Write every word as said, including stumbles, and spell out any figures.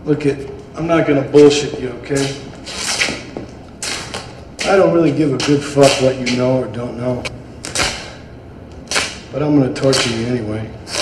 Look it, I'm not gonna bullshit you, okay? I don't really give a good fuck what you know or don't know. But I'm gonna torture you anyway.